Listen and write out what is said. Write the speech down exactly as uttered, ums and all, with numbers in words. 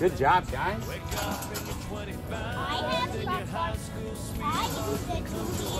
Good job, guys. I have I use it to